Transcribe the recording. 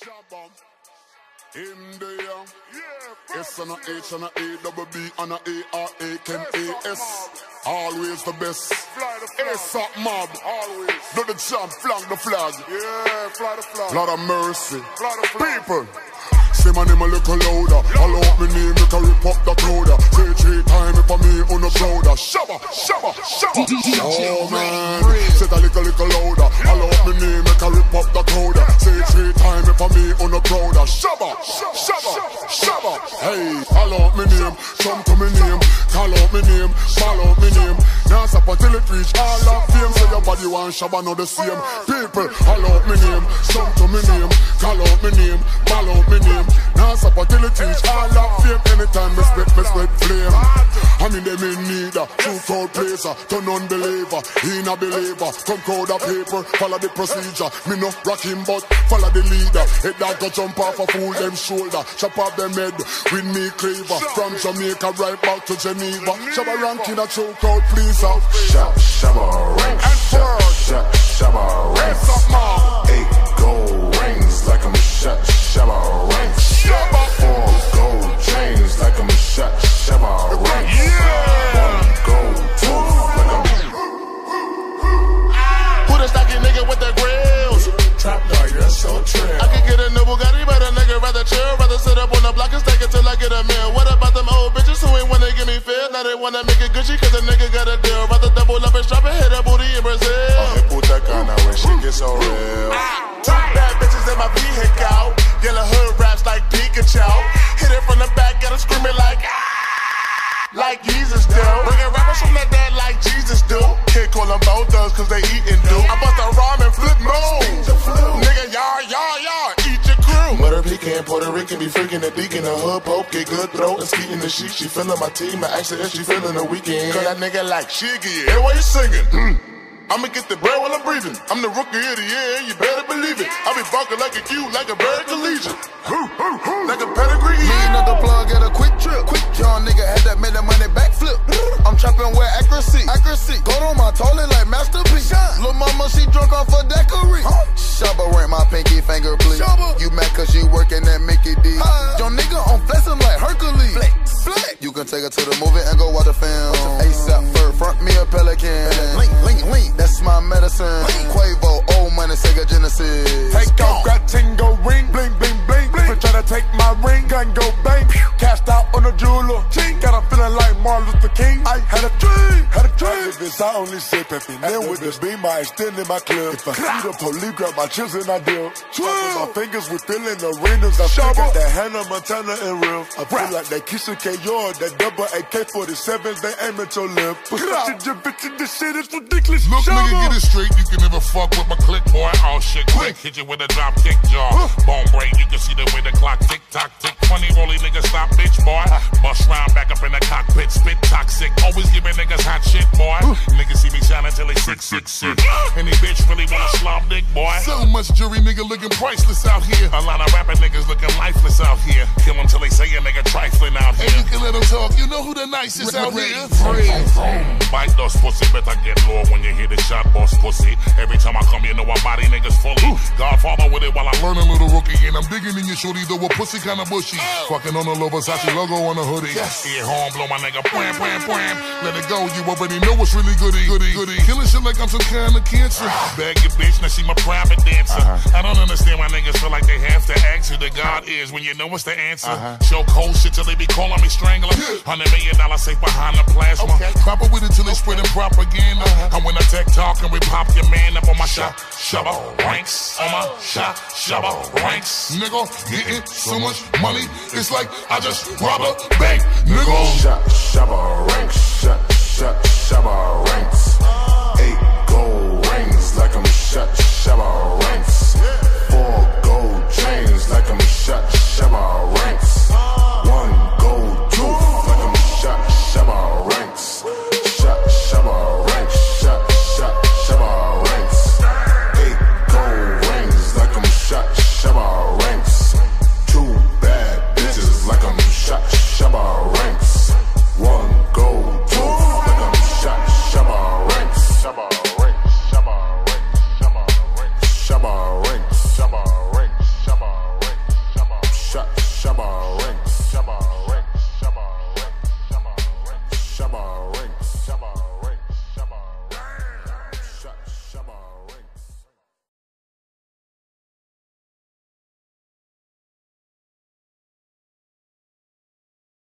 In the S and a H and a A double B and a A-R-A-K-A-S. Always the best. A$AP Mob. Always. Do the jump, flank the flag. Yeah, fly the flag. Lot of mercy. People. Say my name a little louder. All out me name, make a rip up the crowd. Say 3 times for me on the crowd. Shabba, shabba, shabba. Oh man, say a little louder. All out me name, make a rip up the crowd. Say 3 times for me on the crowd. Shabba, shabba, shabba. Hey, all out me name, come to me name. Call out me name, call out me name. Now stop until it reach all of fame. Say your body want shabba, not the same. People, all out me name, come to me name. Call out me name, call out me name. Now stop until it reach all of fame. Anytime me split flame. I mean them in need a true crowd placer. To non-believer, he not believer. Come crowd of paper, follow the procedure. Me no rock him but follow the leader. Head that go jump off a fool them shoulder. Chop off them head with me cleaver. From Jamaica right back to Geneva. Shabba ranking a true crowd pleaser. Shabba rank and Shabba rank. A$AP Mob. 8 gold rings like I'm a shot. Shabba rank. 4 gold chains like I'm a shot. Shabba rank. 1 gold tooth like I'm Who the stocky nigga with the grills? Trap dog, that's so true. I can get a new Bugatti, but a nigga rather chill. Rather sit up on the block and stack it till I get a meal. What about them old bitches who ain't wanna give me feel? Now they wanna make it Gucci cause a nigga got a deal. Rather double up and strap and hit a booty in Brazil. Oh, puta cana when she gets so real. 2 bad bitches in my vehicle. Yellow hood raps like Pikachu. Hit it from the back, got her screaming like like Jesus do. Bringing rappers from the dead like Jesus do. Can't call them both thugs cause they eatin' do. I bust a rhyme and flip mode. Nigga, yar, eat your crew. Mother pecan, Puerto Rican, be freaking the deacon. The hood poke, get good throat, and skeeting the sheet. She feelin' my team, I asked her if she feelin' the weekend. Cause that nigga like Shiggy, hey, why you singing? I'ma get the bread while I'm breathing. I'm the rookie of the year, you better believe it. I be barking like a Q, like a bird collegiate. Like a pedigree. Me another plug at a quick trip. Young nigga had that made that money backflip. I'm trapping with accuracy. Gold on my toilet like Master P. Lil' mama, she drunk off a daiquiri. Shabba rank my pinky finger, please. You mad cause you working at Mickey D. Young nigga on flex, I'm like Hercules. Flex. You can take her to the movie and go watch the film. A$AP Ferg, front me a Pelican. Link, that's my medicine. Quavo, old money, Sega Genesis. Take off, got tingo ring, bling, bling, bling. Bitch try to take my ring, gun go bang. Cashed out on a jeweler. Got a feeling like Martin Luther King. I had a dream. Activists, I only say Pepe. Then with the beam, I extend in my clip. If I see the police, grab my chips and I deal. My fingers with filling arenas. I still got that Hannah Montana and real. I feel like that Keisha K. Yard, that double AK-47s, they aim at your lip. But your bitch in this shit is ridiculous. Look, nigga, get it straight. You can never fuck with my click, boy. All shit quick. Hit you with a drop kick jaw. Bone break, you can see the way the clock tick tock tick. Funny rolly nigga, stop bitch, boy. Bust round back up in the cockpit, spit toxic. Always giving niggas hot shit, boy. Niggas see me shining till they sick. Any bitch really wanna slob dick, boy. So much jury nigga looking priceless out here. A lot of rapping niggas looking lifeless out here. Kill them till they say a nigga trifling out here. And you can let them talk, you know who the nicest out here. Bite those pussy, better get low when you hear the shot, boss pussy. Every time I come, you know I body niggas fully. Godfather with it while I learn a little rookie. And I'm digging in your shorty, though a pussy kinda bushy. Fucking on a little Versace logo on the hoodie. Ear horn, blow my nigga, wham. Let it go, you already know what's really goody. Killing shit like I'm some kind of cancer. Bag your bitch, now she my private dancer. I don't understand why niggas feel like they have to ask who the God is when you know what's the answer. Show cold shit till they be calling me strangler. $100 million safe behind the plasma. Proper with it till they spreading propaganda. And when I tech talk and we pop your man up on my Shabba ranks. On my Shabba ranks. Nigga, getting so much money, it's like I just robbed a bank, nigga. Shabba ranks. Shabba ranks. 8 gold rings like I'm a shot. Shabba ranks.